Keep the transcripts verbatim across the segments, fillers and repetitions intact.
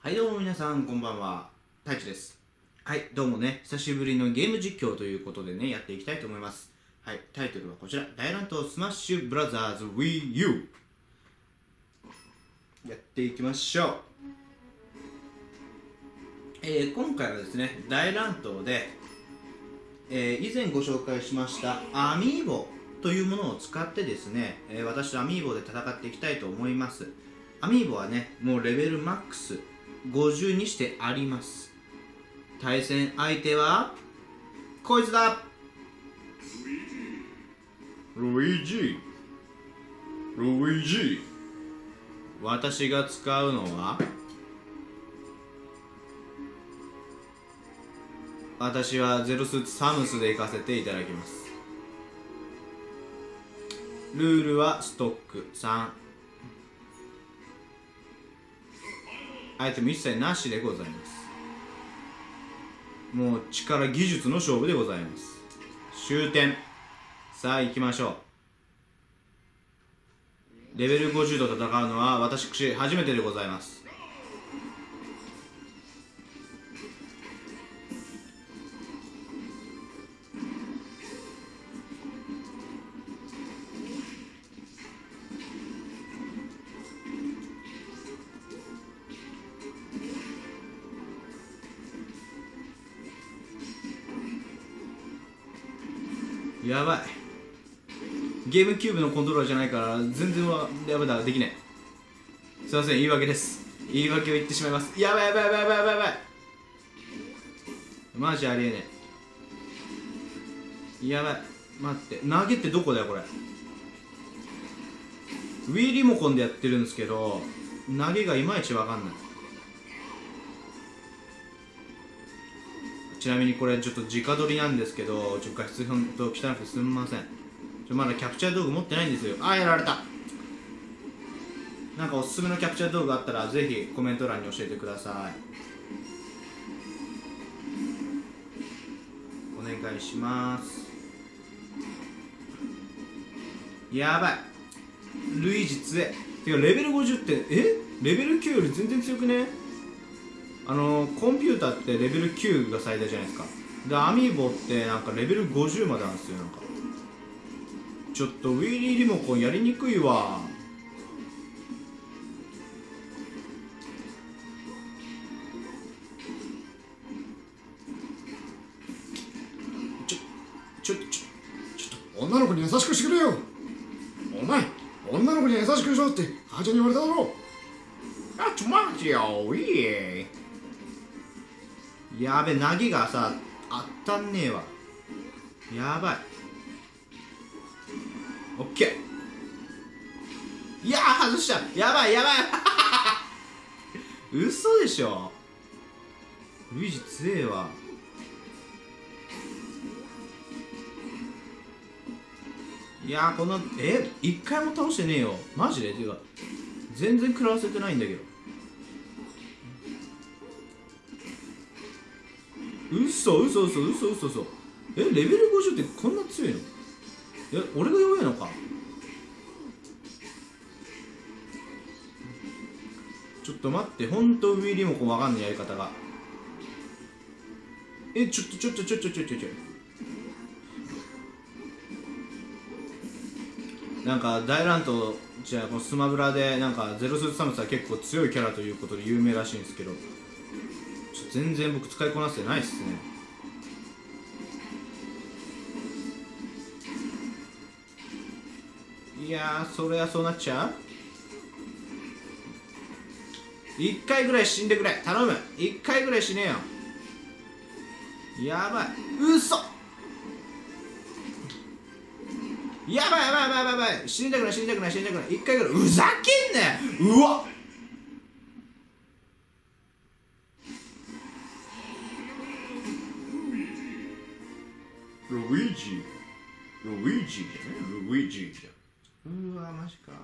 はいどうも皆さんこんばんは、太一です。はいどうもね、久しぶりのゲーム実況ということでね、やっていきたいと思います。はい、タイトルはこちら、大乱闘スマッシュブラザーズ Wii U やっていきましょう。えー、今回はですね、大乱闘で、えー、以前ご紹介しましたアミーボというものを使ってですね、えー、私とアミーボで戦っていきたいと思います。アミーボはね、もうレベルマックスごじゅうにしてあります。対戦相手はこいつだ、ルイージルイージ。私が使うのは、私はゼロスーツサムスで行かせていただきます。ルールはストックさん、アイテム一切なしでございます。もう力技術の勝負でございます。終点。さあ行きましょう。レベルごじゅうと戦うのは私初めてでございます。やばい、ゲームキューブのコントローラーじゃないから全然はやばいだ、できねえ。すいません、言い訳です。言い訳を言ってしまいます。やばいやばいやばいやばいやばいやばい、マジありえねえ。やばい、待って、投げってどこだよこれ。ウィーリモコンでやってるんですけど、投げがいまいちわかんない。ちなみにこれちょっと直撮りなんですけど、ちょっと画質ほんと汚くてすみません。ちょまだキャプチャー道具持ってないんですよ。あー、やられた。なんかおすすめのキャプチャー道具あったらぜひコメント欄に教えてください。お願いします。やばい、ルイージ強え。てかレベルごじゅうってえレベルきゅうより全然強くね。あのコンピューターってレベルきゅうが最大じゃないですか。でアミーボってなんかレベルごじゅうまでなんですよ。なんかちょっとウィーリーリモコンやりにくいわ。ちょちょちょちょっと女の子に優しくしてくれよ。お前、女の子に優しくしろって母ちゃんに言われただろう。 あ、ちょ待ってよ、いえ。やべ、投げがさ、あったんねえわ。やばい。オッケー。いやー、外した。やばいやばい嘘でしょ。ルイージ強えわ。いやー、このえ一回も倒してねえよマジで。ていうか全然食らわせてないんだけど。嘘嘘嘘嘘嘘嘘。えレベルごじゅうってこんな強いの？え俺が弱いのか。ちょっと待って、ほんとウィーリモコンわかんないやり方が。えちょっとちょっとちょっとちょっとちょっとなんか大乱闘じゃあこのスマブラでなんかゼロスーツサムスは結構強いキャラということで有名らしいんですけど、ちょ全然僕使いこなせてないっすね。いやー、それはそうなっちゃう。一回ぐらい死んでくれ頼む。一回ぐらい死ねよ。やばい、嘘。やばいやばいやばいやばいやばい、死にたくない死にたくない死にたくない。一回ぐらい。ふざけんなよ。うわっ、ルイージルイージじゃね、ルイージじゃ。うわマジか。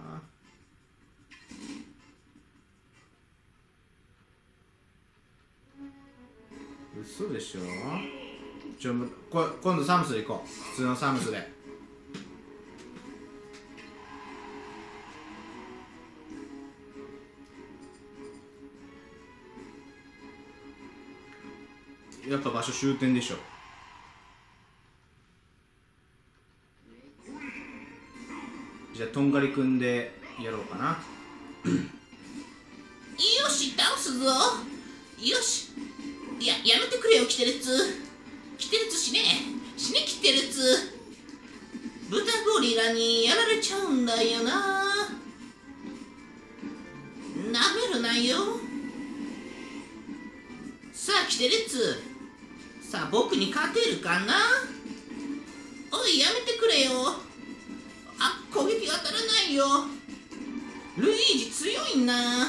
嘘でしょ。ちょこ今度サムスで行こう。普通のサムスで。 やっぱ場所終点でしょ。じゃあとんがりくんでやろうかな。 よし倒すぞ。よし、いややめてくれよキテレツ。キテレツ死ね死ねキテレツ。豚ゴリラにやられちゃうんだよな。なめるなよ。さあキテレツ、さあ僕に勝てるかな。おいやめてくれよ。あ、攻撃当たらないよ。ルイージ強いな。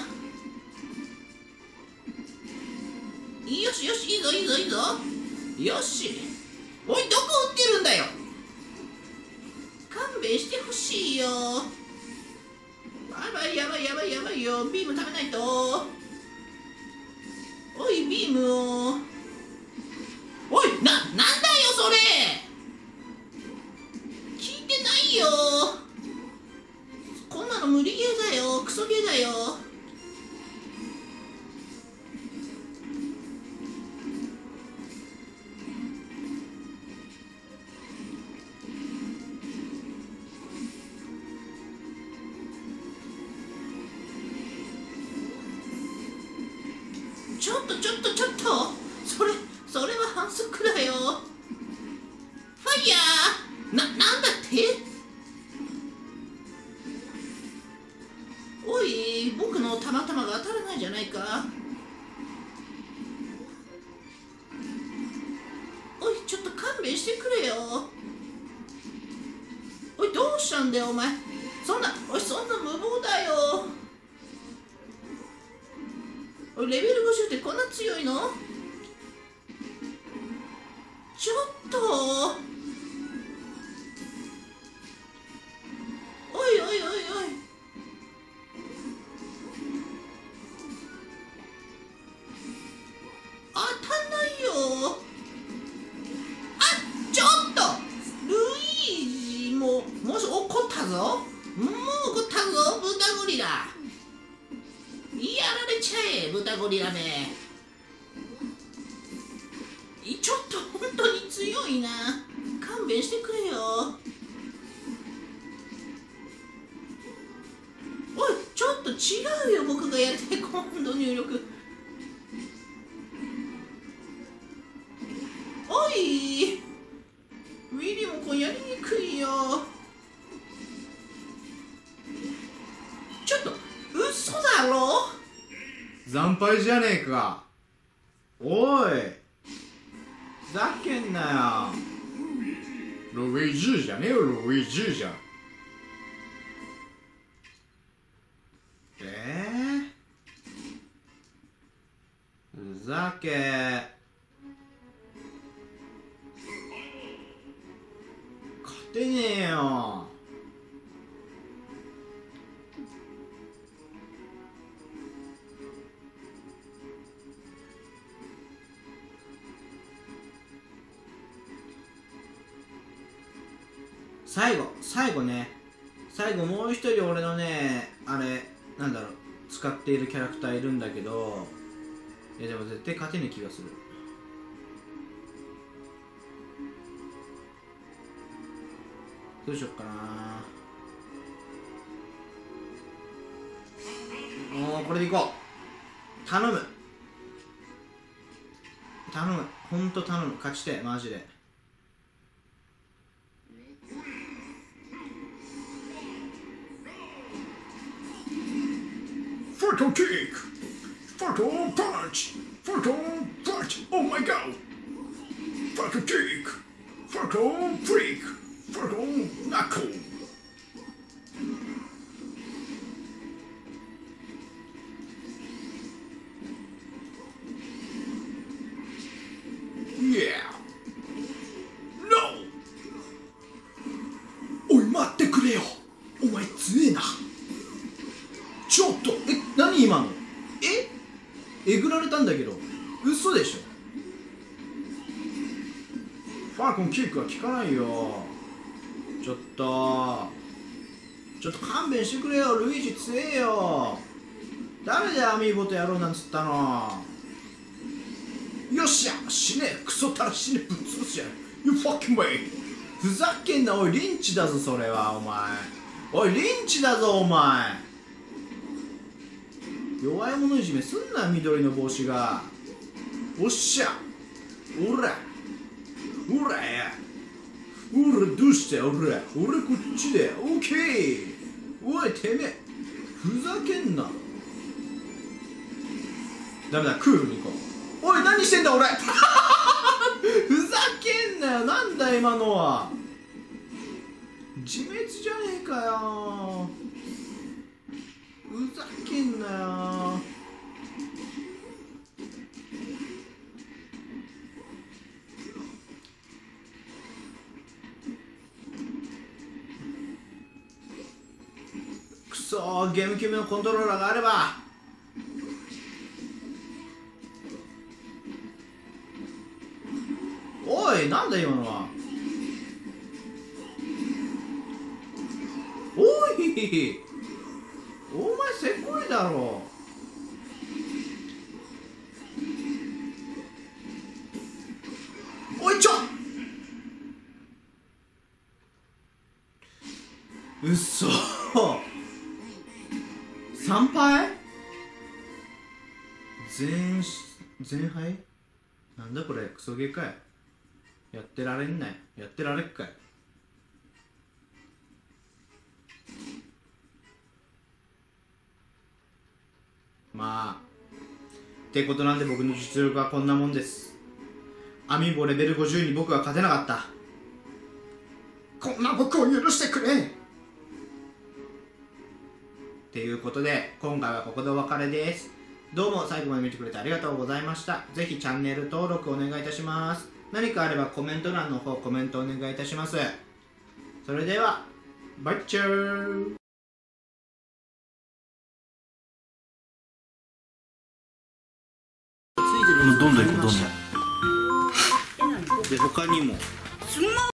よしよし、いいぞいいぞいいぞ。よし、おいどこ撃ってるんだよ。勘弁してほしいよ。やばいやばいやばいやばいよ。ビーム食べないと。おいビームを。おいな、なんだよそれ。聞いてないよ。こんなの無理ゲーだよ。クソゲーだよ。ちょっとちょっとちょっと、それそれは反則だよ。ファイヤーな、なんだって。おい僕のたまたまが当たらないじゃないか。おいちょっと勘弁してくれよ。おいどうしたんだよお前。そんなおいそんな無謀だよ。レベルごじゅうってこんな強いの？ちょっとおいおいおいおい、当たんないよ。あ、ちょっとルイージももし怒ったぞ。もう怒ったぞ豚ゴリラ。やられちゃえ豚ゴリラめ。ちょっと本当に強いな。勘弁してくれよ。おいちょっと違うよ。僕がやって今度入力。おいウィリアム君やりにくいよ。ちょっと嘘だろ。 惨敗じゃねえか。おいふざけんなよ。 ルイージじゃねえよ、ルイージじゃ。 えー、ふざけ。勝てねえよ。最後最後ね、最後もう一人俺のね、あれなんだろう、使っているキャラクターいるんだけど、いやでも絶対勝てねえ気がする。どうしよっかな。もうこれでいこう。頼む頼む、ほんと頼む、勝ちてマジで。 Photo kick! Photo punch! Photo punch! Oh my god! Photo kick! Photo freak! Photo knuckle! Yeah! No! おい待ってくれよ。お前強えな。ちょっとえ、何今の。ええぐられたんだけど嘘でしょ。 ファーコンキックは効かないよ。 ちょっとちょっと勘弁してくれよ。ルイージ強えよ。誰でアミーボとやろうなんつったの。 よっしゃ死ねクソたら死ねぶっ潰すじゃん You fucking way ふざけんなおいリンチだぞそれはお前おいリンチだぞお前弱い者いじめすんな緑の帽子がおっしゃおらおらやおらどうしたおら俺こっちでオッケーおいてめえふざけんなダメだクールに行こうおい何してんだ俺ふざけんなよなんだ今のは自滅じゃねえかよふざけんなよくそーゲームキューブのコントローラーがあればおいなんだ今のはおいお前せこいだろおいちょうっそ参拝全全敗なんだこれクソゲーかいやってられんないやってられっかいまあってことなんで僕の実力はこんなもんです。アミーボレベルごじゅうに僕は勝てなかった。 こんな僕を許してくれ。 っていうことで今回はここでお別れです。どうも最後まで見てくれてありがとうございました。ぜひチャンネル登録お願いいたします。何かあればコメント欄の方コメントお願いいたします。それではバイチャー。 どんどん行こうどんどん。 で他にも